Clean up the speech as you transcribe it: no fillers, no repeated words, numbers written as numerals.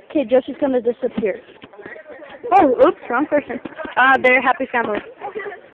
Okay, Josie's gonna disappear. Oh, oops, wrong person. They're a happy family.